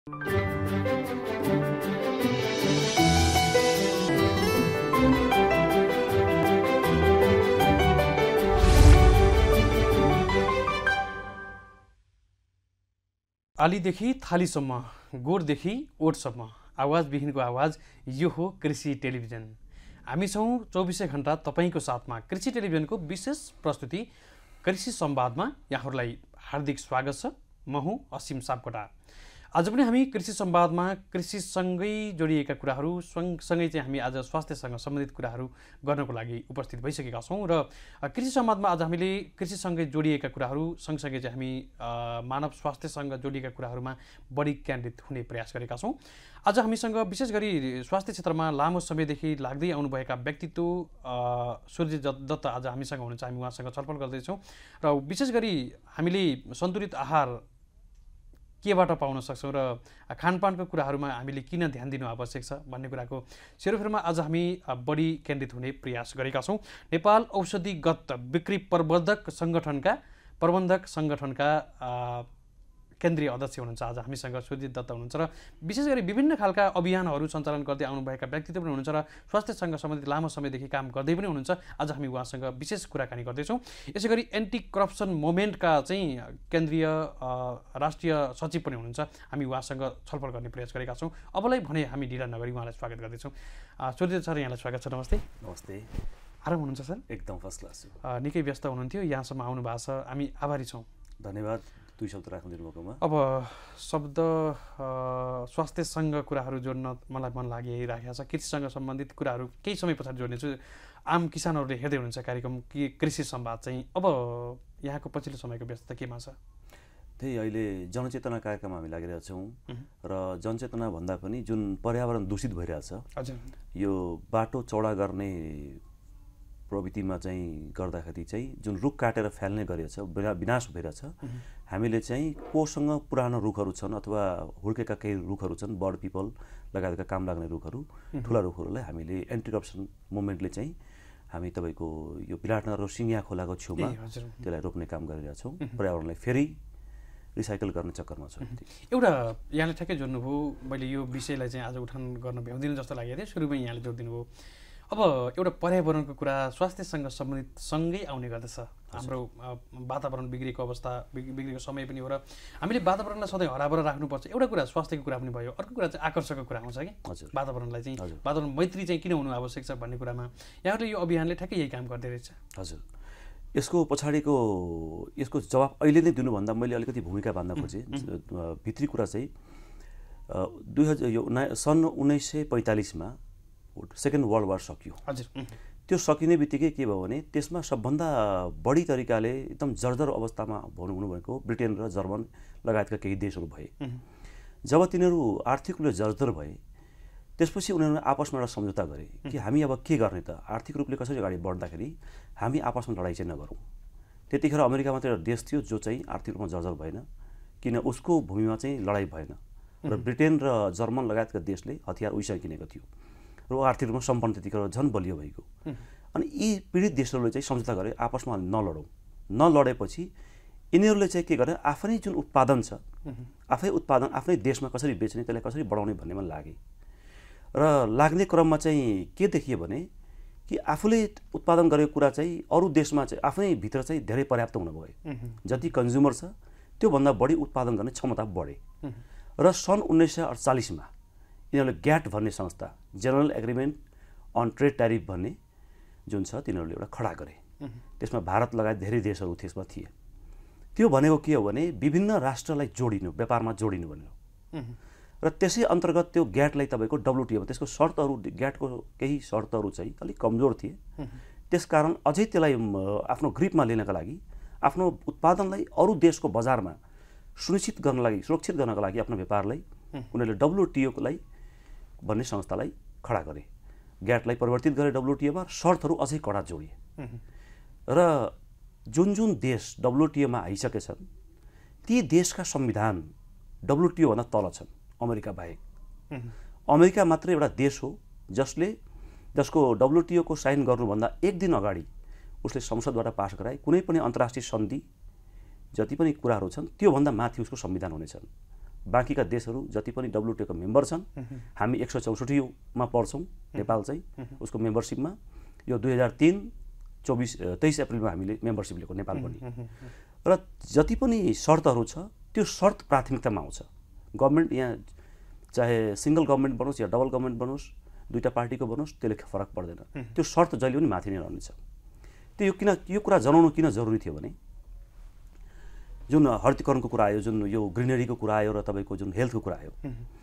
आलीदेखि थालीसम्म, गोठदेखि ओठसम्म, आवाजविहीनको आवाज यो हो कृषि टेलिभिजन। हामी छौँ 24 घण्टा तपाईँको साथमा। कृषि टेलिभिजनको विशेष प्रस्तुति कृषि संवादमा यहाँहरूलाई हार्दिक स्वागत छ। म हुँ असीम सापकोटा। आज पनि हामी कृषि संवादमा कृषिसँगै जोडिएका कुराहरू सँगसँगै चाहिँ हामी आज स्वास्थ्यसँग सम्बन्धित कुराहरू गर्नको लागि उपस्थित भइसकेका छौँ र कृषि संवादमा आज हामीले कृषिसँगै जोडिएका कुराहरू सँगसँगै चाहिँ हामी मानव स्वास्थ्यसँग जोडिएका कुराहरूमा बढी केन्द्रित हुने प्रयास गरेका छौँ। आज हामीसँग विशेष गरी स्वास्थ्य क्षेत्रमा लामो समयदेखि लाग्दै आउनुभएका व्यक्तित्व सूर्य दत्त आज हामीसँग हुनुहुन्छ। हामी उहाँसँग छलफल गर्दैछौँ र विशेष गरी हामीले सन्तुलित आहार केबाट पाउन सक्छौँ र खानपानको कुराहरूमा हामीले किन ध्यान दिनु आवश्यक छ भन्ने कुराको सेरोफेरमा आज हामी बढी केन्द्रित हुने प्रयास गरेका छौँ। नेपाल औषधिगत बिक्री प्रबन्धक सङ्गठनका केन्द्रीय अध्यक्ष हुनुहुन्छ आज हामीसँग सुजित दत्त हुनुहुन्छ र विशेष गरी विभिन्न खालका अभियानहरू सञ्चालन गर्दै आउनुभएका व्यक्तित्व पनि हुनुहुन्छ र स्वास्थ्यसँग सम्बन्धित लामो समयदेखि काम गर्दै पनि हुनुहुन्छ। आज हामी उहाँसँग विशेष कुराकानी गर्दैछौँ। यसै गरी एन्टी करप्सन मुभमेन्टका चाहिँ केन्द्रीय राष्ट्रिय सचिव पनि हुनुहुन्छ। हामी उहाँसँग छलफल गर्ने प्रयास गरेका छौँ। अबलाई भने हामी ढिला नगरी उहाँलाई स्वागत गर्दैछौँ। सुजित सर, यहाँलाई स्वागत छ। नमस्ते। नमस्ते। आराम हुनुहुन्छ सर? एकदम फर्स्ट क्लास छु। निकै व्यस्त हुनुहुन्थ्यो, यहाँसम्म आउनु भएको छ, हामी आभारी छौँ। धन्यवाद। दुई शब्द राख्नु दिनुभएकोमा। अब शब्द स्वास्थ्यसँग कुराहरू जोड्न मलाई मन लागिरहेको छ। कृषिसँग सम्बन्धित कुराहरू केही समय पछाडि जोड्नेछु। आम किसानहरूले हेर्दै हुनुहुन्छ कार्यक्रम कृषि संवाद चाहिँ। अब यहाँको पछिल्लो समयको व्यस्तता केमा छ? त्यही अहिले जनचेतना कार्यक्रममा हामी लागिरहेका छौँ र जनचेतना भन्दा पनि जुन पर्यावरण दूषित भइरहेछ, यो बाटो चौडा गर्ने प्रवृत्तिमा चाहिँ गर्दाखेरि चाहिँ जुन रुख काटेर फ्याल्ने गरिरहेछ, विनाश भइरहेछ, हामीले चाहिँ कोसँग पुरानो रुखहरू छन् अथवा हुर्केका केही रुखहरू छन्, बर्ड पिपल लगायतका काम लाग्ने रुखहरू, ठुला रुखहरूलाई हामीले एन्टी करप्सन मुभमेन्टले चाहिँ हामी तपाईँको यो विराटनगर र सिङ्गिया खोलाको छेउमा त्यसलाई रोप्ने काम गरिरहेछौँ। पर्यावरणलाई फेरि रिसाइकल गर्ने चक्करमा छौँ। एउटा यहाँले ठ्याक्कै जोड्नुभयो, मैले यो विषयलाई चाहिँ आज उठान गर्न भ्याउँदिनँ जस्तो लागेको थियो, सुरुमै यहाँले जोडिदिनु भयो। अब एउटा पर्यावरणको कुरा स्वास्थ्यसँग सम्बन्धित सँगै आउने गर्दछ। हाम्रो वातावरण बिग्रेको अवस्था, बिग्रेको समय पनि हो र हामीले वातावरणलाई सधैँ हराभरा राख्नुपर्छ। एउटा कुरा स्वास्थ्यको कुरा पनि भयो, अर्को कुरा चाहिँ आकर्षकको कुरा आउँछ कि वातावरणलाई चाहिँ वातावरण मैत्री चाहिँ किन हुनु आवश्यक छ भन्ने कुरामा यहाँहरूले यो अभियानले ठ्याक्कै यही काम गर्दै रहेछ। हजुर, यसको पछाडिको यसको जवाब अहिले नै दिनुभन्दा मैले अलिकति भूमिका बाँध्न खोजेँ। भित्री कुरा चाहिँ सन् 1945मा सेकेन्ड वर्ल्ड वार सकियो। हजुर, त्यो सकिने बित्तिकै के भयो भने त्यसमा सबभन्दा बढी तरिकाले एकदम जर्जर अवस्थामा हुनुभएको ब्रिटेन र जर्मन लगायतका केही देशहरू भए। जब तिनीहरू आर्थिक रूपले जर्जर भए त्यसपछि उनीहरूले आपसमा एउटा सम्झौता गरे कि हामी अब के गर्ने त, आर्थिक रूपले कसरी अगाडि बढ्दाखेरि हामी आपसमा लडाइँ चाहिँ नगरौँ। त्यतिखेर अमेरिका मात्रै एउटा देश थियो जो चाहिँ आर्थिक रूपमा जर्जर भएन, किन उसको भूमिमा चाहिँ लडाइँ भएन र ब्रिटेन र जर्मन लगायतका देशले हतियार उहीसँग किनेको थियो र आर्थिक रूपमा सम्पन्न त्यतिखेर झन् बलियो भएको। अनि यी पीडित देशहरूले चाहिँ सम्झौता गरे आपसमा नलडौँ। नलडेपछि यिनीहरूले चाहिँ के गरे, आफ्नै जुन उत्पादन छ, आफै उत्पादन आफ्नै देशमा कसरी बेच्ने, त्यसलाई कसरी बढाउने भन्नेमा लागे र लाग्ने क्रममा चाहिँ के देखियो भने कि आफूले उत्पादन गरेको कुरा चाहिँ अरू देशमा चाहिँ आफ्नै भित्र चाहिँ धेरै पर्याप्त हुन गयो। जति कन्ज्युमर छ त्योभन्दा बढी उत्पादन गर्ने क्षमता बढे र सन् 1948मा यिनीहरूले ग्याट भन्ने संस्था, general agreement on trade tariff भन्ने जुन छ, तिनीहरूले एउटा खडा गरे। त्यसमा भारत लगायत धेरै देशहरू त्यसमा थिए। त्यो भनेको के हो भने विभिन्न राष्ट्रलाई जोडिनु, व्यापारमा जोडिनु भनेर। र त्यसै अन्तर्गत त्यो ग्याटलाई तपाईँको WTOमा त्यसको शर्तहरू, ग्याटको केही शर्तहरू चाहिँ अलिक कमजोर थिए। त्यसकारण अझै त्यसलाई आफ्नो ग्रिपमा लिनका लागि, आफ्नो उत्पादनलाई अरू देशको बजारमा सुनिश्चित गर्न लागि, सुरक्षित गर्नका लागि आफ्नो व्यापारलाई उनीहरूले WTOलाई भन्ने संस्थालाई खडा गरे। ग्याटलाई परिवर्तित गरे WTOमा, शर्तहरू अझै कडा जोडिए र जुन देश WTOमा आइसकेछन् ती देशका संविधान WTOभन्दा तल छन्, अमेरिका बाहेक। अमेरिका मात्रै एउटा देश हो जसको WTOको साइन गर्नुभन्दा एक दिन अगाडि उसले संसदबाट पास गराए कुनै पनि अन्तर्राष्ट्रिय सन्धि जति पनि कुराहरू छन् त्योभन्दा माथि उसको संविधान हुनेछन्। बाँकीका देशहरू जति पनि WTO का मेम्बर छन् हामी 164 मा पर्छौं नेपाल चाहिँ उसको मेम्बरशिपमा यो 2023 अप्रिलमा हामीले मेम्बरशिप लिएको नेपाल पनि र जति पनि शर्तहरू छ त्यो शर्त प्राथमिकतामा आउँछ गभर्नमेन्ट यहाँ चाहे सिंगल गभर्नमेन्ट बनोस् या डबल गभर्नमेन्ट बनोस् दुईटा पार्टीको बनोस् त्यसले फरक पर्दैन त्यो शर्त जहिले पनि माथि नै रहनेछ त्यो यो कुरा जनाउनु किन जरुरी थियो भने जुन हर्तिकरणको कुरा आयो जुन यो ग्रिनरीको कुरा आयो र तपाईको जुन हेल्थको कुरा आयो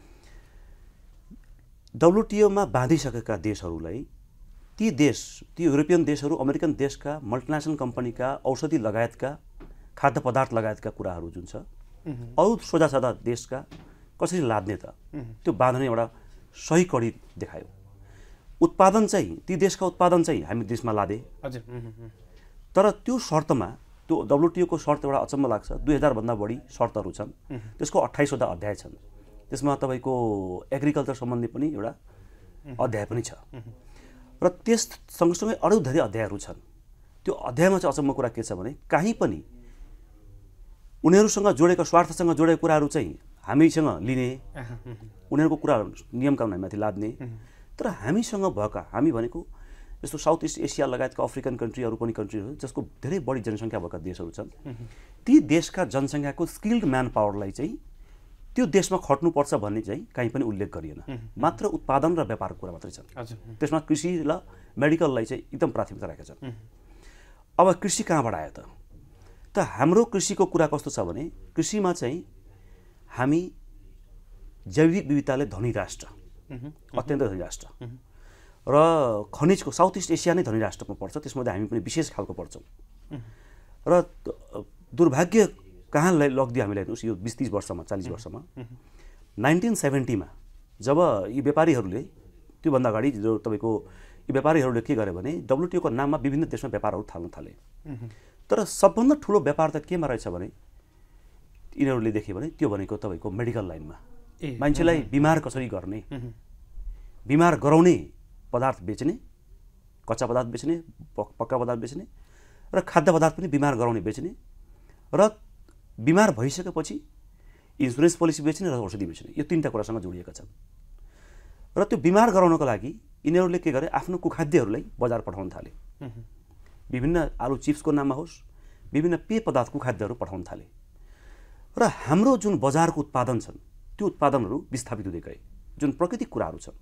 WTO मा बाँधिसकेका देशहरूलाई ती युरोपियन देशहरू अमेरिकन देशका मल्टिनेसनल कम्पनीका औषधि लगायतका खाद्य पदार्थ लगायतका कुराहरू जुन छ अरु सोझासादा देशका कसरी लाद्ने त त्यो बाँध्ने एउटा सही कडी देखायो उत्पादन चाहिँ ती देशका उत्पादन चाहिँ हामी देशमा लादे तर त्यो शर्तमा त्यो WTO को शर्त एउटा अचम्म लाग्छ 2000 भन्दा बढी शर्तहरू छन् त्यसको 28 वटा अध्याय छन् त्यसमा तपाईको एग्रिकल्चर सम्बन्धी पनि एउटा अध्याय पनि छ र त्यस सँगसँगै अरु धेरै अध्यायहरू छन् त्यो अध्यायमा चाहिँ अचम्म कुरा के छ भने कहीँ पनि उनीहरुसँग जोडेका स्वार्थसँग जोडेका कुराहरू चाहिँ हामीसँग लिने उनीहरुको कुरा नियम कानुनमाथि लाद्ने तर हामीसँग भएका हामी भनेको जस्तो साउथ ईस्ट एसिया लगायतका अफ्रिकन कन्ट्रीहरू पनि कन्ट्रीहरू जसको धेरै बढी जनसंख्या भएका देशहरू छन् ती देशका जनसंख्याको स्किल्ड म्यान पावरलाई चाहिँ त्यो देशमा खट्नुपर्छ भन्ने चाहिँ कहीँ पनि उल्लेख गरिएन मात्र उत्पादन र व्यापारको कुरा मात्रै छन् त्यसमा कृषि र मेडिकललाई चाहिँ एकदम प्राथमिकता राखेका छन् अब कृषि कहाँबाट आयो त हाम्रो कृषिको कुरा कस्तो छ भने कृषिमा चाहिँ हामी जैविक विविधताले धनी राष्ट्र अत्यन्त धनी राष्ट्र र खनिजको साउथ ईस्ट एसिया नै धनी राष्ट्रमा पर्छ त्यसमध्ये हामी पनि विशेष खालको पर्छौं र दुर्भाग्य कहाँ लग्दियो हामीलाई यो 20-30 वर्षमा 40 वर्षमा 1970 मा जब यी व्यापारीहरूले त्यो भन्दा अगाडि जो तपाईको यी व्यापारीहरूले के गरे भने WTO को नाममा विभिन्न देशमा व्यापारहरू थाल्न थाले तर सबभन्दा ठूलो व्यापार त केमा रहेछ भने यिनीहरूले देखे भने त्यो भनेको तपाईको मेडिकल लाइनमा मान्छेलाई बिमार कसरी गर्ने बिमार गराउने पदार्थ बेच्ने कच्चा पदार्थ बेच्ने पक्का पदार्थ बेच्ने र खाद्य पदार्थ पनि बिमार गराउने बेच्ने र बिमार भइसकेपछि इन्स्योरेन्स पोलिसी बेच्ने र औषधि बेच्ने यो तीनटा कुरासँग जोडिएका छन् र त्यो बिमार गराउनको लागि यिनीहरूले के गरे आफ्नो कुखाद्यहरूलाई बजार पठाउन थाले विभिन्न आलु चिप्सको नाममा होस् विभिन्न पेय पदार्थ कुखाद्यहरू पठाउन थाले र हाम्रो जुन बजारको उत्पादन छन् त्यो उत्पादनहरू विस्थापित हुँदै गए जुन प्राकृतिक कुराहरू छन्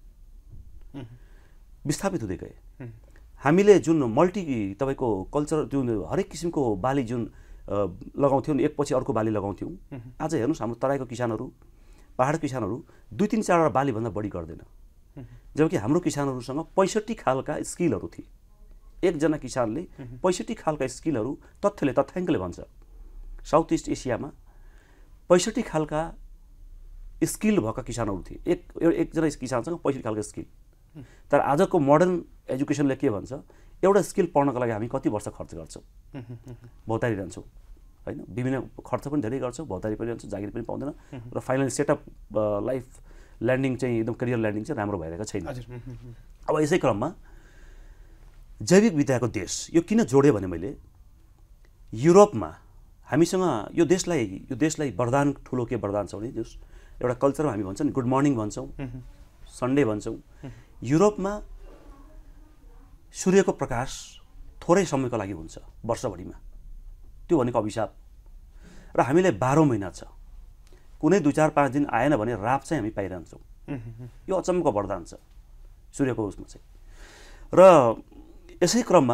विस्थापित हुँदै गए हामीले जुन मल्टी तपाईको कल्चर जुन हरेक किसिमको बाली जुन लगाउँथ्यौं एकपछि अर्को बाली लगाउँथ्यौं आज हेर्नुस् हाम्रो तराईको किसानहरू पहाडको किसानहरू 2-3 4 वटा बाली भन्दा बढी गर्दैन जबकि हाम्रो किसानहरूसँग 65 खालका स्किलहरू थिए एकजना किसानले 65 खालका स्किलहरू तथ्याङ्कले भन्छ साउथ ईस्ट एसियामा 65 खालका स्किल भएका किसानहरू थिए एकजना किसानसँग 65 खालका स्किल तर आजको मोडर्न एजुकेसनले के भन्छ एउटा स्किल पढ्नको लागि हामी कति वर्ष खर्च गर्छौं भौतारी रहन्छौं हैन विभिन्न खर्च पनि धेरै गर्छौं भौतारी पनि रहन्छ जागिर पनि पाउँदैन र फाइनल सेटअप लाइफ ल्यान्डिङ चाहिँ एकदम करियर ल्यान्डिङ चाहिँ राम्रो भइरहेको छैन अब यसै क्रममा जैविक विविधताको देश यो किन जोडे भने मैले युरोपमा हामीसँग यो देशलाई वरदान ठूलो के वरदान छ भने एउटा कल्चरमा हामी भन्छौं गुड मर्निङ भन्छौं सन्डे भन्छौं युरोपमा सूर्यको प्रकाश थोरै समयको लागि हुन्छ वर्षभरिमा त्यो भनेको अभिशाप र हामीले 12 महिना छ कुनै 2-4-5 दिन आएन भने रात चाहिँ हामी पाइरहन्छौं यो अचम्मको वरदान छ सूर्यको उसमा चाहिँ र यसै क्रममा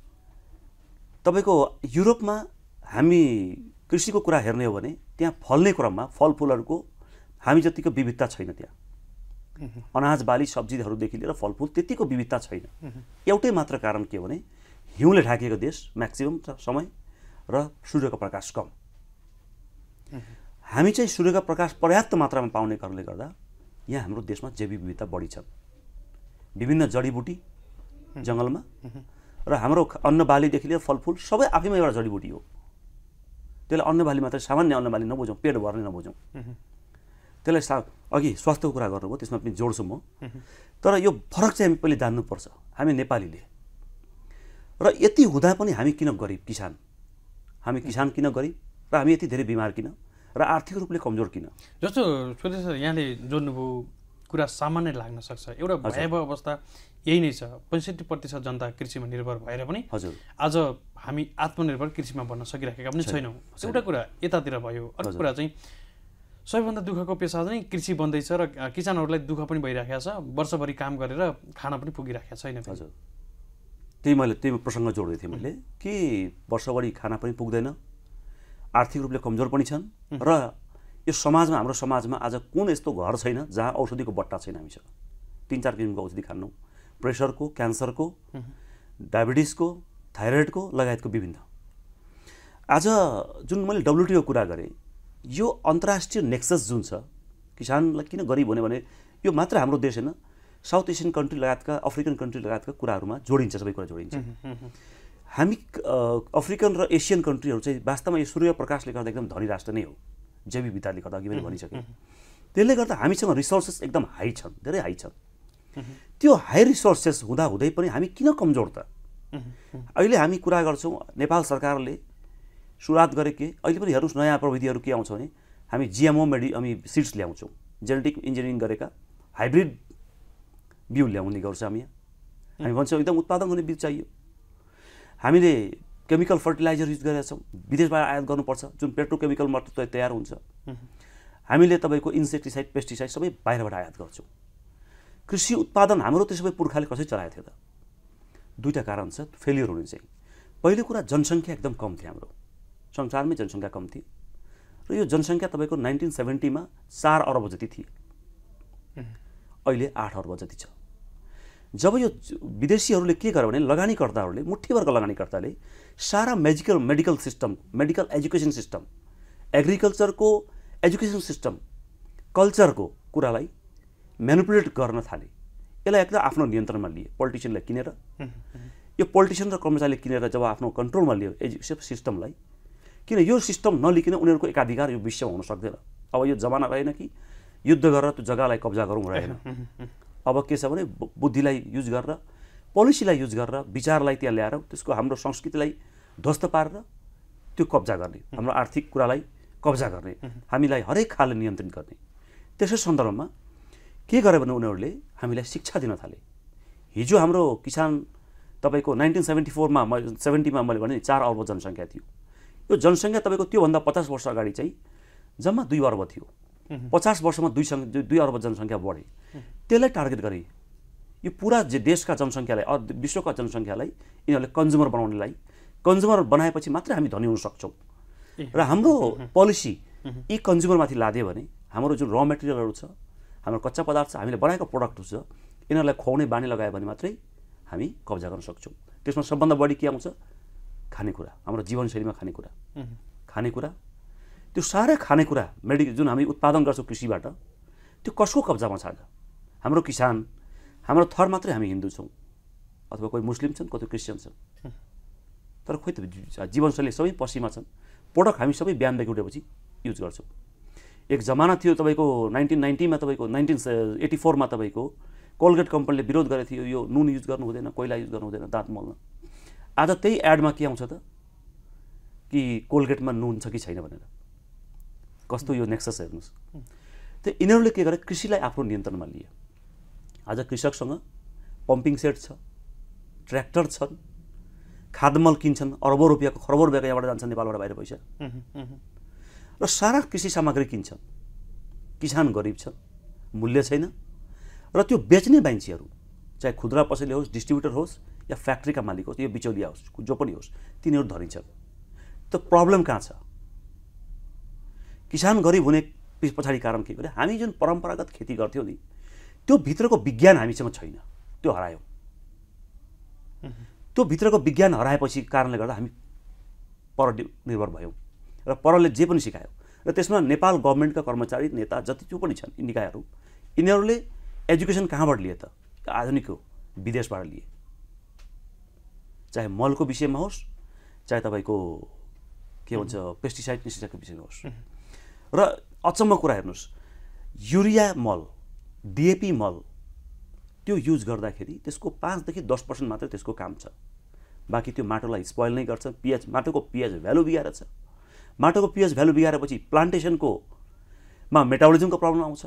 तपाईको युरोपमा हामी कृषिको कुरा हेर्ने हो भने त्यहाँ फल्ने क्रममा फलफुलहरुको हामी जतिको विविधता छैन त्यहाँ अनाज बाली सब्जीहरुदेखि लिएर फलफुल त्यतिको विविधता छैन एउटै मात्र कारण के हो भने हिउँले ढाकिएको देश म्याक्सिमम समय र सूर्यको प्रकाश कम हामी चाहिँ सूर्यको प्रकाश पर्याप्त मात्रामा पाउने कारणले गर्दा यहाँ हाम्रो देशमा जैविक विविधता बढी छ विभिन्न जडीबुटी जंगलमा र हाम्रो अन्न बालीदेखि लिएर फलफुल सबै आफैमा एउटा जडीबुटी हो त्यसले अन्न बाली मात्र सामान्य अन्न बाली नबुझौं पेट भर्ने नबुझौं त्यसलाई अघि स्वास्थ्यको कुरा गर्नुभयो त्यसमा पनि जोड्छु म तर यो फरक चाहिँ हामी पहिले जान्नु पर्छ हामी नेपालीले र यति हुँदा पनि हामी किन गरिब किसान हामी किसान किन गरिब र हामी यति धेरै बिमार किन र आर्थिक रूपले कमजोर किन? जस्तो सूर्य सर यहाँले जोड्नुभयो कुरा सामान्य लाग्न सक्छ। एउटा भयावह अवस्था यही नै छ। 65% जनता कृषिमा निर्भर भएर पनि हजुर आज हामी आत्मनिर्भर कृषिमा बन्न सकिराखेका पनि छैनौँ। एउटा कुरा यतातिर भयो। अर्को कुरा चाहिँ सबैभन्दा दुःखको पेसा चाहिँ कृषि बन्दैछ र किसानहरूलाई दुःख पनि भइराखेको छ। वर्षभरि काम गरेर खान पनि पुगिराखेको छैन। हजुर त्यही प्रसङ्ग जोड्दै थिएँ मैले कि वर्षभरि खाना पनि पुग्दैन, आर्थिक रूपले कमजोर पनि छन् र यो समाजमा हाम्रो समाजमा आज कुन यस्तो घर छैन जहाँ औषधिको बट्टा छैन। हामीसँग 3-4 किसिमको औषधि खान्नु, प्रेसरको, क्यान्सरको, डायबिटिसको, थाइरोइडको लगायतको विभिन्न। आज जुन मैले WTO कुरा गरेँ, यो अन्तर्राष्ट्रिय नेक्सस जुन छ, किसानलाई किन गरिब भने यो मात्र हाम्रो देश होइन, साउथ एसियन कन्ट्री लगायतका अफ्रिकन कन्ट्री लगायतका कुराहरूमा जोडिन्छ, सबै कुरा जोडिन्छ। हामी अफ्रिकन र एसियन कन्ट्रीहरू चाहिँ वास्तवमा यो सूर्य प्रकाशले गर्दा एकदम धनी राष्ट्र नै हो, जैविक विविधताले गर्दा। अघि मैले भनिसकेँ। त्यसले गर्दा हामीसँग रिसोर्सेस एकदम हाई छन्, धेरै हाई छन्। त्यो हाई रिसोर्सेस हुँदाहुँदै पनि हामी किन कमजोर त? अहिले हामी कुरा गर्छौँ, नेपाल सरकारले सुरुवात गरे के, अहिले पनि हेर्नुहोस् नयाँ प्रविधिहरू के आउँछ भने हामी GMO हामी सिड्स ल्याउँछौँ, जेनेटिक इन्जिनियरिङ गरेका हाइब्रिड बिउ ल्याउने गर्छ। हामी भन्छौँ एकदम उत्पादन हुने बिउ चाहियो। हामीले केमिकल फर्टिलाइजर युज गरेका छौँ, विदेशबाट आयात गर्नुपर्छ, जुन पेट्रोकेमिकल मात्र तयार हुन्छ। हामीले तपाईँको इन्सेक्टिसाइड, पेस्टिसाइड सबै बाहिरबाट आयात गर्छौँ। कृषि उत्पादन हाम्रो त्यसो भए पुर्खाले कसरी चलाएको थियो त? दुईवटा कारण छ फेलियर हुने चाहिँ। पहिलो कुरा जनसङ्ख्या एकदम कम थियो, हाम्रो संसारमै जनसङ्ख्या कम थियो र यो जनसङ्ख्या तपाईँको 1970 मा 4 अर्ब जति थिए, अहिले 8 अर्ब जति छ। जब यो विदेशीहरूले के गर्यो भने लगानीकर्ताहरूले, मुठ्ठीभरका लगानीकर्ताले सारा medical system, medical education system, एग्रिकल्चरको एजुकेसन सिस्टम, कल्चरको कुरालाई म्यानिपुलेट गर्न थाले। यसलाई एकदम आफ्नो नियन्त्रणमा लिए पोलिटिसियनले किनेर। यो पोलिटिसियन र कर्मचारीले किनेर जब आफ्नो कन्ट्रोलमा लियो एजुकेसन सिस्टमलाई, किन यो सिस्टम नलिकन उनीहरूको एकाधिकार यो विश्वमा हुन सक्दैन। अब यो जमाना रहेन कि युद्ध गरेर त्यो जग्गालाई कब्जा गरौँ रहेन। अब के छ भने बुद्धिलाई युज गरेर, पोलिसीलाई युज गरेर, विचारलाई त्यहाँ ल्याएर त्यसको हाम्रो संस्कृतिलाई ध्वस्त पारेर त्यो कब्जा गर्ने, हाम्रो आर्थिक कुरालाई कब्जा गर्ने, हामीलाई हरेक खाले नियन्त्रण गर्ने। त्यसै सन्दर्भमा के गरे भने उनीहरूले हामीलाई शिक्षा दिन थाले। हिजो हाम्रो किसान तपाईँको 1974 मा 70 मा मैले भने 4 अर्ब जनसङ्ख्या थियो। यो जनसङ्ख्या तपाईँको त्योभन्दा 50 वर्ष अगाडि चाहिँ जम्मा 2 अर्ब थियो। 50 वर्षमा 2 अर्ब जनसङ्ख्या बढे। त्यसलाई टार्गेट गरे। यो पुरा देशका जनसङ्ख्यालाई, विश्वका जनसङ्ख्यालाई यिनीहरूले कन्ज्युमर बनाउनेलाई, कन्ज्युमर बनाएपछि मात्रै हामी धनी हुन सक्छौँ। र हाम्रो पोलिसी यी कन्ज्युमरमाथि लादियो भने हाम्रो जुन र मेटेरियलहरू छ, हाम्रो कच्चा पदार्थ छ, हामीले बनाएको प्रडक्टहरू छ, यिनीहरूलाई खुवाउने बानी लगायो भने मात्रै हामी कब्जा गर्न सक्छौँ। त्यसमा सबभन्दा बढी के आउँछ? खानेकुरा, हाम्रो जीवनशैलीमा खानेकुरा, त्यो सारा खानेकुरा जुन हामी उत्पादन गर्छौँ कृषिबाट, त्यो कसको कब्जामा छ? हाम्रो किसान, हाम्रो थर मात्रै हामी हिन्दू छौँ, अथवा कोही मुस्लिम छन्, कोही क्रिस्चियन छन्। तर खोइ त जीवनशैली सबै पश्चिमा छन्। प्रडक्ट हामी सबै बिहानदेखि उठेपछि युज गर्छौँ। एक जमाना थियो तपाईँको 1990 मा, तपाईँको 1984 मा तपाईँको कोलगेट कम्पनीले विरोध गरेको थियो, यो नुन युज गर्नु हुँदैन, कोइला युज गर्नु हुँदैन दाँत मोल्न। आज त्यही एडमा के आउँछ त कि कोलगेटमा नुन छ कि छैन भनेर। कस्तो यो नेक्सस हेर्नुहोस्। त्यो यिनीहरूले के गरे? कृषिलाई आफ्नो नियन्त्रणमा लिए। आज कृषकसँग पम्पिङ सेट छ, ट्र्याक्टर छन्, खाद्यमल किन्छन्, अरबौँ रुपियाँको, खरबौँ रुपियाँको यहाँबाट जान्छन् नेपालबाट बाहिर पैसा, र सारा कृषि सामग्री किन्छन्। किसान गरिब छ, मूल्य छैन, र त्यो बेच्ने मान्छेहरू चाहे खुद्रा पसले होस्, डिस्ट्रिब्युटर होस् या फ्याक्ट्रीका मालिक होस्, यो बिचौलिया होस्, जो पनि होस्, तिनीहरू धनी छन्। त प्रब्लम कहाँ छ? किसान गरिब हुने पछाडि कारण के भने हामी जुन परम्परागत खेती गर्थ्यौँ नि, त्यो भित्रको विज्ञान हामीसँग छैन, त्यो हरायो। त्यो भित्रको विज्ञान हराएपछि कारणले गर्दा हामी पर निर्भर भयौँ र परले जे पनि सिकायो। र त्यसमा नेपाल गभर्मेन्टका कर्मचारी, नेता जति जो पनि छन्, निकायहरू, यिनीहरूले एजुकेसन कहाँबाट लिए त? आधुनिक हो, विदेशबाट लिए। चाहे मलको विषयमा होस्, चाहे तपाईँको के भन्छ पेस्टिसाइड विषयमा होस्। र अचम्म कुरा हेर्नुहोस्, युरिया मल, DAP मल त्यो युज गर्दाखेरि त्यसको 5 देखि 10% मात्रै त्यसको काम छ। बाँकी त्यो माटोलाई स्पोइल नै गर्छ, माटोको pH भ्यालु बिगारेछ। माटोको pH भ्यालु बिगारेपछि प्लान्टेसनको मेटाबोलिजमको प्रब्लम आउँछ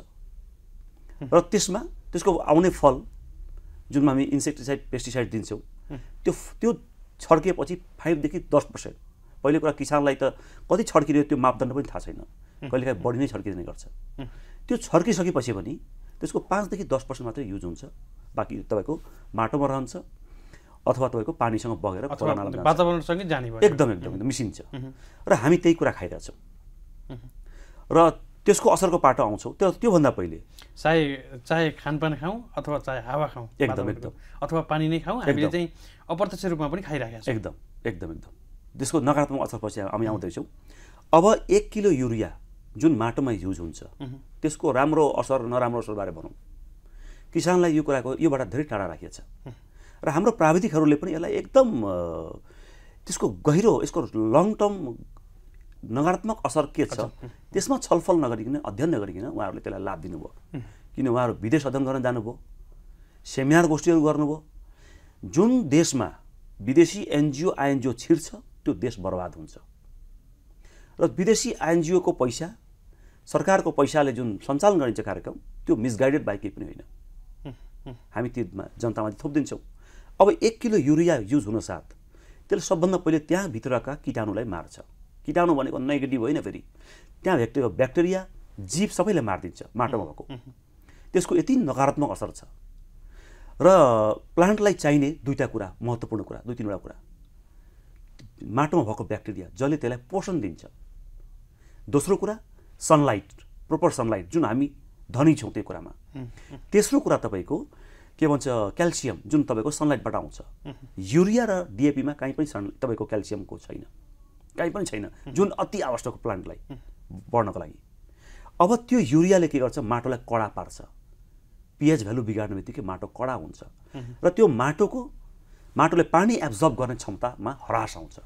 र त्यसको आउने फल जुनमा हामी इन्सेक्टिसाइड पेस्टिसाइड दिन्छौँ त्यो छड्किएपछि 5 देखि 10%। पहिले कुरा किसानलाई त कति छड्किदियो त्यो मापदण्ड पनि थाहा छैन, कहिलेकाहीँ बढी नै छड्किदिने गर्छ। त्यो छड्किसकेपछि पनि त्यसको 5 देखि 10% मात्रै युज हुन्छ, बाँकी तपाईँको माटोमा रहन्छ अथवा तपाईँको पानीसँग बगेर वातावरणसँगै जाने भयो, एकदम मिसिन्छ र हामी त्यही कुरा खाइरहेछौँ र त्यसको असरको पाटो आउँछौँ। त्योभन्दा पहिले चाहे खानपान खाउँ अथवा चाहे हावा खाउँ एकदम अथवा पानी नै खाउँ, हामीले चाहिँ अप्रत्यक्ष रूपमा पनि खाइरहेका छौँ। एकदम त्यसको नकारात्मक असरपछि हामी आउँदैछौँ। अब 1 किलो युरिया जुन माटोमा युज हुन्छ त्यसको राम्रो असर नराम्रो असरबारे भनौँ। किसानलाई यो कुराको योबाट धेरै टाढा राखिएको छ र हाम्रो प्राविधिकहरूले पनि यसलाई एकदम त्यसको गहिरो यसको लङ टर्म नकारात्मक असर के छ त्यसमा छलफल नगरिकन अध्ययन नगरिकन उहाँहरूले त्यसलाई लाभ दिनुभयो। किन उहाँहरू विदेश अध्ययन गर्न जानुभयो, सेमिनार गोष्ठीहरू गर्नुभयो। जुन देशमा विदेशी एनजिओ आइएनजिओ छिर्छ त्यो देश बर्बाद हुन्छ र विदेशी आइएनजिओको पैसा सरकारको पैसाले जुन सञ्चालन गरिन्छ कार्यक्रम त्यो मिसगाइडेड बाई केही पनि होइन। हामी त्यो जनतामाथि थोपिदिन्छौँ। अब 1 किलो युरिया युज हुन साथ त्यसले सबभन्दा पहिले त्यहाँ भित्रका कीटाणुलाई मार्छ। कीटाणु भनेको नेगेटिभ होइन, फेरि त्यहाँ भेटेको ब्याक्टेरिया जीव सबैलाई मारिदिन्छ माटोमा भएको। त्यसको यति नकारात्मक असर छ र प्लान्टलाई चाहिने दुई तीनवटा कुरा माटोमा भएको ब्याक्टेरिया जसले त्यसलाई पोषण दिन्छ। दोस्रो कुरा सनलाइट, प्रोपर सनलाइट जुन हामी धनी छौँ त्यो कुरामा। तेस्रो कुरा तपाईँको के भन्छ क्याल्सियम जुन तपाईँको सनलाइटबाट आउँछ। युरिया र डिएपीमा कहीँ पनि तपाईँको क्याल्सियमको छैन, कहीँ पनि छैन, जुन अति आवश्यक हो प्लान्टलाई बढ्नको लागि। अब त्यो युरियाले के गर्छ, माटोलाई कडा पार्छ। pH भ्यालु बिगार्ने बित्तिकै माटो कडा हुन्छ र त्यो माटोले पानी एब्जर्ब गर्ने क्षमतामा ह्रास आउँछ,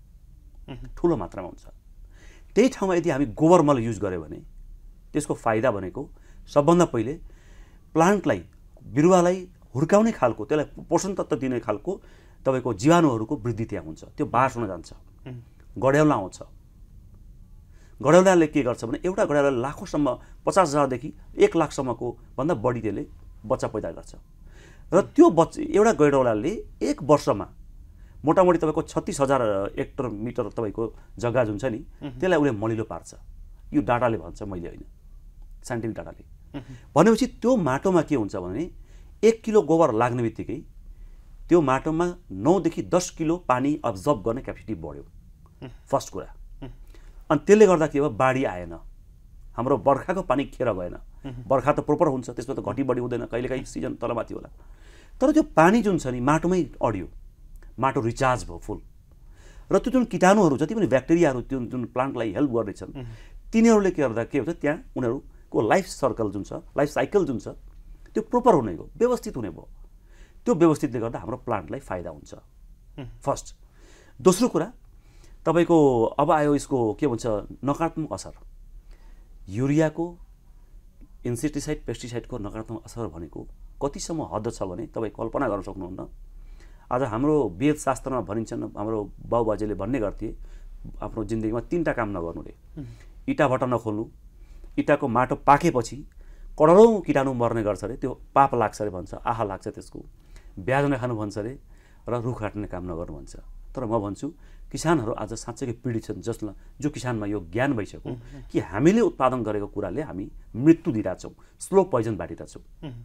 ठुलो मात्रामा हुन्छ। त्यही ठाउँमा यदि हामी गोबर मल युज गर्यो भने त्यसको फाइदा भनेको सबभन्दा पहिले प्लान्टलाई बिरुवालाई हुर्काउने खालको त्यसलाई पोषण तत्त्व दिने खालको तपाईँको जीवाणुहरूको वृद्धि त्यहाँ हुन्छ, त्यो बास हुन जान्छ। गड्याउला आउँछ। गड्याउलाले के गर्छ भने एउटा गड्याउलाले लाखौँसम्म 50,000 देखि 1 लाखसम्मको भन्दा बढी त्यसले बच्चा पैदा गर्छ र त्यो एउटा गड्याउलाले 1 वर्षमा मोटामोटी तपाईँको 36,000 हेक्टर मिटर तपाईँको जग्गा जुन छ नि त्यसलाई उसले मलिलो पार्छ। यो डाटाले भन्छ, मैले होइन, साइन्टिफिक डाटाले। भनेपछि त्यो माटोमा के हुन्छ भने 1 किलो गोबर लाग्ने बित्तिकै त्यो माटोमा 9 देखि 10 किलो पानी अब्जर्ब गर्ने क्यापेसिटी बढ्यो, फर्स्ट कुरा। अनि त्यसले गर्दा के भयो, बाढी आएन, हाम्रो बर्खाको पानी खेर गएन। बर्खा त प्रोपर हुन्छ, त्यसमा त घटी बढी हुँदैन, कहिलेकाहीँ सिजन तलमाथि होला। तर त्यो पानी जुन छ नि माटोमै अड्यो, माटो रिचार्ज भयो फुल र त्यो जुन कीटाणुहरू जति पनि ब्याक्टेरियाहरू त्यो जुन प्लान्टलाई हेल्प गर्दैछन् तिनीहरूले के गर्दा के हुन्छ, त्यहाँ उनीहरूको लाइफ सर्कल जुन छ, लाइफ साइकल जुन छ त्यो प्रोपर हुने भयो, व्यवस्थित हुने भयो। त्यो व्यवस्थितले गर्दा हाम्रो प्लान्टलाई फाइदा हुन्छ, फर्स्ट। दोस्रो कुरा तपाईँको अब आयो यसको के भन्छ नकारात्मक असर। युरियाको इन्सेक्टिसाइड पेस्टिसाइडको नकारात्मक असर भनेको कतिसम्म हद छ भने तपाईँ कल्पना गर्न सक्नुहुन्न। आज हाम्रो वेदशास्त्रमा भनिन्छन्, हाम्रो बाबुबाजेले भन्ने गर्थे आफ्नो जिन्दगीमा 3टा काम नगर्नु रे। इँटा भट्टा नखोल्नु, इँटाको माटो पाकेपछि करोडौँ कीटाणु मर्ने गर्छ अरे, त्यो पाप लाग्छ अरे भन्छ, आहा लाग्छ त्यसको। ब्याज नखानु भन्छ अरे र रुख काट्ने काम नगर्नु भन्छ। तर म भन्छु किसानहरू आज साँच्चै पीडित छन्, जो किसानमा यो ज्ञान भइसक्यो कि हामीले उत्पादन गरेको कुराले हामी मृत्यु दिइरहेछौँ, स्लो पोइजन बाँडिरहेछौँ।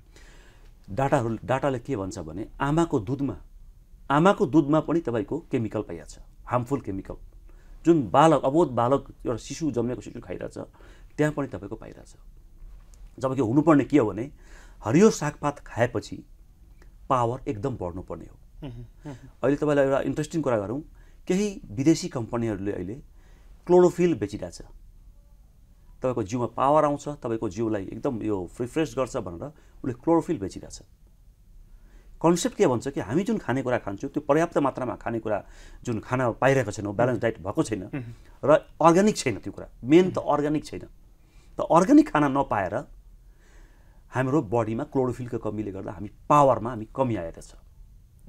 डाटाले के भन्छ भने आमाको दुधमा पनि तपाईँको केमिकल पाइएको छ, हार्मफुल केमिकल, जुन अबोध बालक एउटा शिशु जन्मेको शिशु खाइरहेछ त्यहाँ पनि तपाईँको पाइरहेछ। जबकि हुनुपर्ने के हो भने हरियो सागपात खाएपछि पावर एकदम बढ्नुपर्ने हो। अहिले तपाईँलाई एउटा इन्ट्रेस्टिङ कुरा गरौँ, केही विदेशी कम्पनीहरूले अहिले क्लोरोफिल बेचिरहेछ। तपाईँको जिउमा पावर आउँछ, तपाईँको जिउलाई एकदम यो रिफ्रेस गर्छ भनेर उसले क्लोरोफिल बेचिरहेछ। कन्सेप्ट के भन्छ कि हामी जुन खानेकुरा खान्छौँ त्यो पर्याप्त मात्रामा खानेकुरा जुन खाना पाइरहेको छैनौँ, ब्यालेन्स डाइट भएको छैन र अर्ग्यानिक छैन। त्यो कुरा मेन त अर्ग्यानिक छैन। त अर्ग्यानिक खाना नपाएर हाम्रो बडीमा क्लोरोफिलको कमीले गर्दा हामी पावरमा कमी आएको छ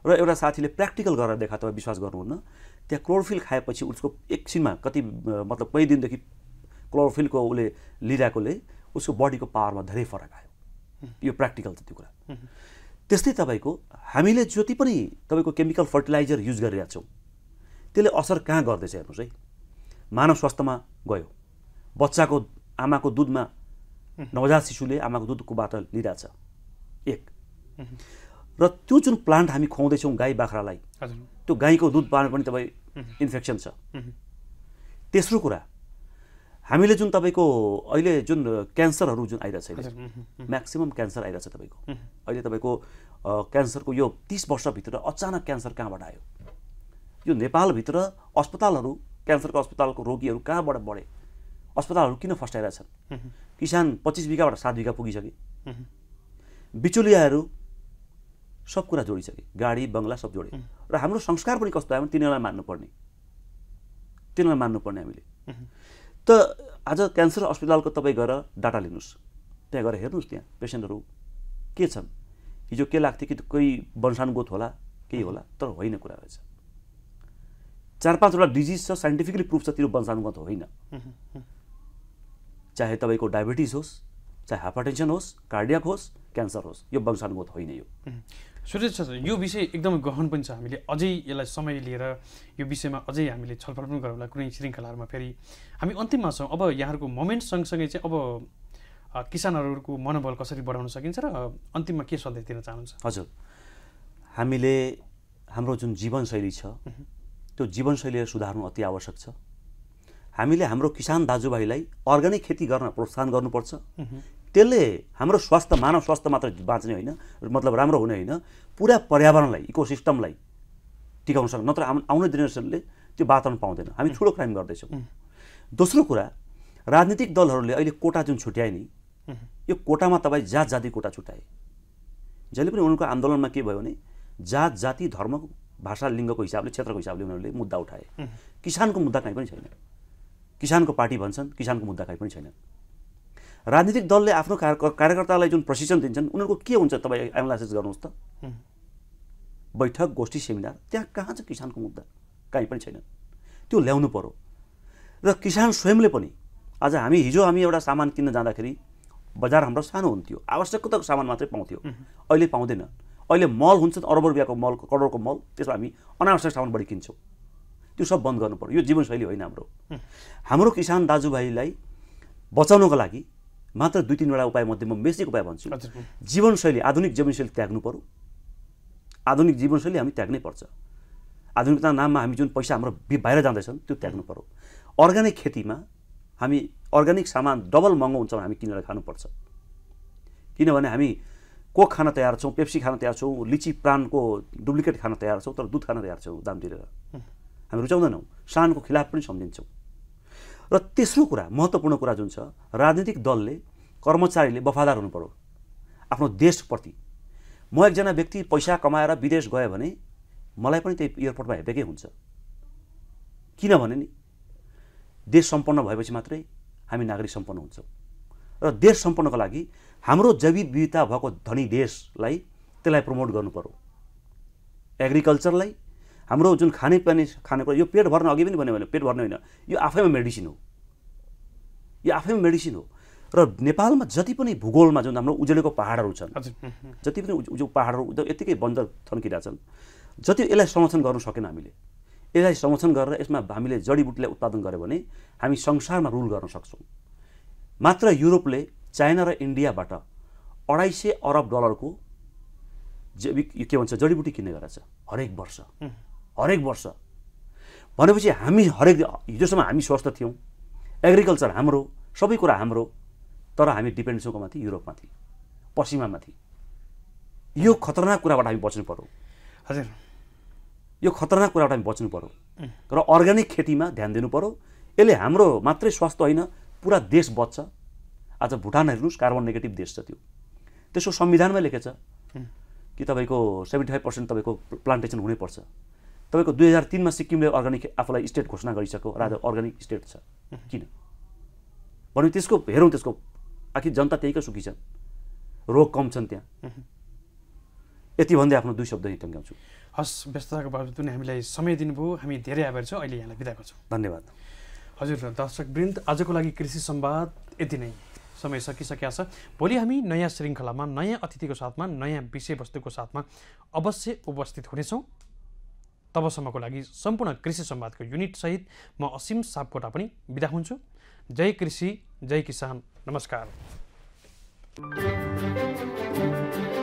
र एउटा साथीले प्र्याक्टिकल गरेर देखा, तपाईँ विश्वास गर्नुहुन्न, त्यहाँ क्लोरोफिल खाएपछि उसको एकछिनमा कति मतलब कति दिनदेखि क्लोरोफिलको उसले लिइरहेकोले उसको बडीको पावरमा धेरै फरक आयो। यो प्र्याक्टिकल छ त्यो कुरा। त्यस्तै तपाईँको हामीले जति पनि तपाईँको केमिकल फर्टिलाइजर युज गरिरहेका छौँ त्यसले असर कहाँ गर्दैछ हेर्नुहोस् है। मानव स्वास्थ्यमा गयो, बच्चाको आमाको दुधमा नवजात शिशुले आमाको दुधकोबाट लिइरहेछ एक, र त्यो जुन प्लान्ट हामी खुवाउँदैछौँ गाई बाख्रालाई, त्यो गाईको दुध पाल्न पनि तपाईँ इन्फेक्सन छ। तेस्रो कुरा, हामीले जुन तपाईँको अहिले जुन क्यान्सरहरू जुन आइरहेछ, म्याक्सिमम क्यान्सर आइरहेछ तपाईँको अहिले। तपाईँको क्यान्सरको यो 30 वर्षभित्र अचानक क्यान्सर कहाँबाट आयो? यो नेपालभित्र अस्पतालहरू, क्यान्सरको अस्पतालको रोगीहरू कहाँबाट बढे? अस्पतालहरू किन फस्टाइरहेछन्? किसान 25 बिघाबाट 7 बिघा पुगिसके, बिचुलियाहरू सब कुरा जोडिसके, गाडी बङ्गला सब जोडे। र हाम्रो संस्कार पनि कस्तो आयो भने तिनीहरूलाई मान्नुपर्ने हामीले। त आज क्यान्सर अस्पतालको तपाईँ गएर डाटा लिनुहोस्, त्यहाँ गएर हेर्नुहोस्, त्यहाँ पेसेन्टहरू के छन्। हिजो के लाग्थ्यो कि कोही वंशानुगत होला, केही होला, तर होइन कुरा रहेछ। 4-5वटा डिजिज छ, साइन्टिफिकली प्रुफ छ, त्यो वंशानुगत होइन। चाहे तपाईँको डायबिटिज होस्, चाहे हाइपरटेन्सन होस्, कार्डियक होस्, क्यान्सर होस्, यो वंशानुगत होइन। यो सुरेश सर, यो विषय एकदमै गहन पनि छ। हामीले अझै यसलाई समय लिएर यो विषयमा अझै हामीले छलफल पनि गरौँला कुनै श्रृङ्खलाहरूमा। फेरि हामी अन्तिममा छौँ। अब यहाँहरूको मोमेन्ट सँगसँगै चाहिँ अब किसानहरूको मनोबल कसरी बढाउन सकिन्छ र अन्तिममा के सन्देश दिन चाहनुहुन्छ? हजुर, हामीले हाम्रो जुन जीवनशैली छ त्यो जीवनशैलीलाई सुधार्नु अति आवश्यक छ। हामीले हाम्रो किसान दाजुभाइलाई अर्ग्यानिक खेती गर्न प्रोत्साहन गर्नुपर्छ। त्यसले हाम्रो स्वास्थ्य, मानव स्वास्थ्य मात्र बाँच्ने होइन, मतलब राम्रो हुने होइन, पुरा पर्यावरणलाई, इकोसिस्टमलाई टिकाउन सक्छ। नत्र आउने जेनेरेसनले त्यो वातावरण पाउँदैन। हामी ठुलो क्राइम गर्दैछौँ। दोस्रो कुरा, राजनीतिक दलहरूले अहिले कोटा जुन छुट्याए नि, यो कोटामा तपाईँ जात जाति कोटा छुट्याए। जहिले पनि उनको आन्दोलनमा के भयो भने जात जाति धर्म भाषा लिङ्गको हिसाबले, क्षेत्रको हिसाबले उनीहरूले मुद्दा उठाए। किसानको मुद्दा कहीँ पनि छैन। किसानको पार्टी भन्छन्, किसानको मुद्दा कहीँ पनि छैन। राजनीतिक दलले आफ्नो कार्यकर्तालाई जुन प्रशिक्षण दिन्छन् उनीहरूको के हुन्छ तपाईँ एनालाइसिस गर्नुहोस् त। बैठक, गोष्ठी, सेमिनार, त्यहाँ कहाँ छ किसानको मुद्दा? कहीँ पनि छैन। त्यो ल्याउनु पर्यो। र किसान स्वयंले पनि आज हिजो हामी एउटा सामान किन्न जाँदाखेरि बजार हाम्रो सानो हुन्थ्यो, आवश्यकताको सामान मात्रै पाउँथ्यो, अहिले पाउँदैन। अहिले मल हुन्छ, अरब रुपियाँको मल, करोडको मल, त्यसमा हामी अनावश्यक सामान बढी किन्छौँ। त्यो सब बन्द गर्नु पर्यो। यो जीवनशैली होइन हाम्रो। हाम्रो किसान दाजुभाइलाई बचाउनको लागि मात्र 2-3वटा उपाय मध्ये म बेसिक उपाय भन्छु। जीवनशैली, आधुनिक जीवनशैली त्याग्नु पर्यो। आधुनिक जीवनशैली हामी त्याग्नै पर्छ। आधुनिकता नाममा हामी जुन पैसा हाम्रो बाहिर जाँदैछन् त्यो त्याग्नु पर्यो। अर्ग्यानिक खेतीमा हामी अर्ग्यानिक सामान डबल महँगो हुन्छ भने हामी किनेर खानुपर्छ। किनभने हामी कोक खान तयार छौँ, पेप्सी खान तयार छौँ, लिची प्राणको डुप्लिकेट खान तयार छौँ, तर दुध खान तयार छौँ दाम तिरेर। हामी रुचाउँदैनौँ, सानको खिलाफ पनि सम्झिन्छौँ। र तेस्रो कुरा, महत्त्वपूर्ण कुरा जुन छ, राजनीतिक दलले, कर्मचारीले वफादार हुनु पर्यो आफ्नो देशप्रति। म एकजना व्यक्ति पैसा कमाएर विदेश गयो भने मलाई पनि त्यही एयरपोर्टमा हेर्दैकै हुन्छ। किनभने नि देश सम्पन्न भएपछि मात्रै हामी नागरिक सम्पन्न हुन्छौँ। र देश सम्पन्नको लागि हाम्रो जैविक विविधता भएको धनी देशलाई त्यसलाई प्रमोट गर्नु पर्यो। एग्रिकल्चरलाई, हाम्रो जुन खानेकुरा, यो पेट भर्न, अघि पनि भन्यो भने पेट भर्ने होइन, यो आफैमा मेडिसिन हो। यो आफैमा मेडिसिन हो। र नेपालमा जति पनि भूगोलमा जुन हाम्रो उजेलेको पहाडहरू छन्, जति पनि उजो पहाडहरू यत्तिकै बन्जर थन्किरहेछन्, जति यसलाई संरक्षण गर्न सकेन हामीले, यसलाई संरक्षण गरेर यसमा हामीले जडीबुटीलाई उत्पादन गर्यो भने हामी संसारमा रुल गर्न सक्छौँ। मात्र युरोपले चाइना र इन्डियाबाट $250 अरब जैविक के भन्छ जडीबुटी किन्ने गरेछ हरेक वर्ष। भनेपछि हामी हिजोसम्म हामी स्वस्थ थियौँ, एग्रिकल्चर हाम्रो, सबै कुरा हाम्रो, तर हामी डिपेन्ड छौँ कमाथि? युरोपमाथि, पश्चिमामाथि। यो खतरनाक कुराबाट हामी बच्नु पर्यो। हजुर, यो खतरनाक कुराबाट हामी बच्नु पर्यो र अर्ग्यानिक खेतीमा ध्यान दिनु पर्यो। यसले हाम्रो मात्रै स्वास्थ्य होइन, पुरा देश बच्छ। आज भुटान हेर्नुहोस्, कार्बन नेगेटिभ देश छ त्यो। त्यसको संविधानमै लेखेछ कि तपाईँको 75% तपाईँको प्लान्टेसन हुनैपर्छ। तपाईँको 2003मा सिक्किमले अर्ग्यानिक आफूलाई स्टेट घोषणा गरिसक्यो र आज अर्ग्यानिक स्टेट छ। किन भने त्यसको हेरौँ, त्यसको आखिर जनता त्यहीँकै सुखी छन्, रोग कम छन् त्यहाँ। यति भन्दै आफ्नो 2 शब्द यहीँ टङ्ग्याउँछु। हस्, व्यस्तताको बावजुद पनि हामीलाई समय दिनुभयो, हामी धेरै आभारी छौँ। अहिले यहाँलाई बिदा गर्छौँ। धन्यवाद। हजुर दर्शकवृन्द, आजको लागि कृषि संवाद यति नै, समय सकिसकेका छ। भोलि हामी नयाँ श्रृङ्खलामा नयाँ अतिथिको साथमा नयाँ विषयवस्तुको साथमा अवश्य उपस्थित हुनेछौँ। तबसम्मको लागि सम्पूर्ण कृषि संवादको युनिटसहित म असीम सापकोटा पनि बिदा हुन्छु। जय कृषि, जय किसान, नमस्कार।